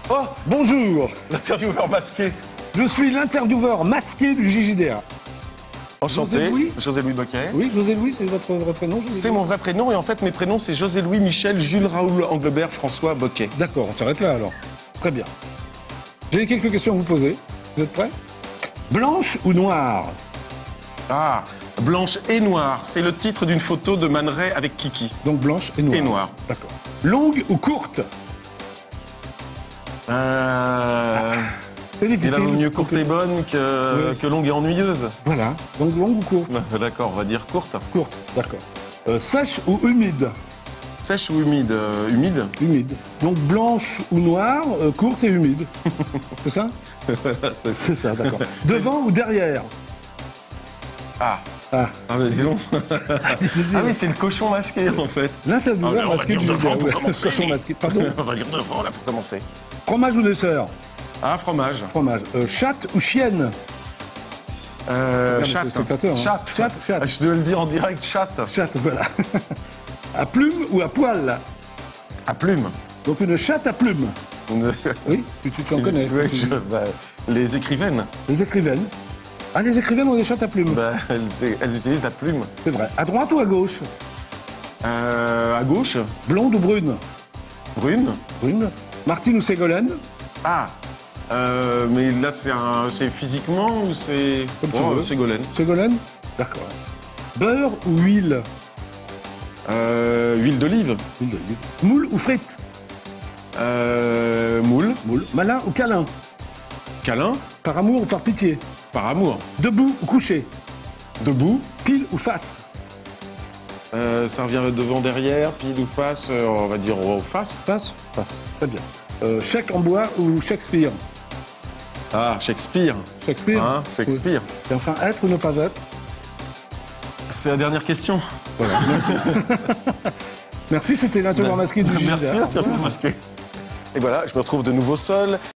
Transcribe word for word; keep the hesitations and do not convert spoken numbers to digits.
Oh, Bonjour, l'intervieweur masqué. je suis l'intervieweur masqué du J J D A. Enchanté, José-Louis José-Louis Boquet. Oui, José-Louis, c'est votre vrai prénom José C'est mon vrai prénom et en fait mes prénoms c'est José-Louis, Michel, Jules, Raoul, Anglebert, François, Boquet. D'accord, on s'arrête là alors. Très bien. J'ai quelques questions à vous poser. Vous êtes prêts? Blanche ou noire? Ah, Blanche et Noire, c'est le titre d'une photo de Man Ray avec Kiki. Donc blanche et noire. Et noire. D'accord. Longue ou courte? Euh... C'est Il difficile. a mieux courte et bonne que, Oui. que longue et ennuyeuse. Voilà. Donc longue ou courte? D'accord, on va dire courte. Courte, d'accord. Euh, sèche ou humide? Sèche ou humide? Euh, humide. Humide. Donc blanche ou noire, euh, courte et humide. C'est ça? C'est- C'est ça, d'accord. Devant ou derrière? Ah, Ah, ah bah dis donc. difficile. Ah oui, c'est le cochon masqué en fait. L'intervieweur Ah, mais on va masqué dire du devant J D A, pour ouais. commencer. Cochon masqué. Pardon. On va dire devant là pour commencer. Fromage ou dessert? Ah, fromage. Fromage. Euh, chatte ou chienne? Euh, Regarde, chatte. le spectateur, hein. Chatte. Chatte, chatte. Ah, je dois le dire en direct, chatte. Chatte, voilà. À plume ou à poil? À plume. Donc une chatte à plume. Une- Oui, tu, tu en connais. Ouais, je- bah, les écrivaines, Les écrivaines. Ah, les écrivaines ont des chattes à plume. bah, elles, elles utilisent la plume. C'est vrai. À droite ou à gauche? Euh, à gauche, Blonde ou brune? brune. Brune. Martine ou Ségolène? Ah, euh, mais là c'est un, c'est physiquement ou c'est Comme tu oh, veux. Ségolène. Ségolène? D'accord. Beurre ou huile? Euh, huile d'olive. Huile d'olive. Moule ou frites? Euh, moule. Moule. Malin ou câlin? Câlin. Par amour ou par pitié? Par amour. Debout ou couché? Debout. Pile ou face? Euh, ça revient devant, derrière, pile ou face. euh, on va dire oh, face. Face? Face. Très bien. Euh, chèque en bois ou Shakespeare? Ah, Shakespeare. Shakespeare. Hein, Shakespeare. Oui. Et enfin, être ou ne pas être? C'est la dernière question. Voilà. Merci. Merci, c'était l'intervieweur masqué du J J D A. Merci, l'interview masqué. Et voilà, je me retrouve de nouveau seul.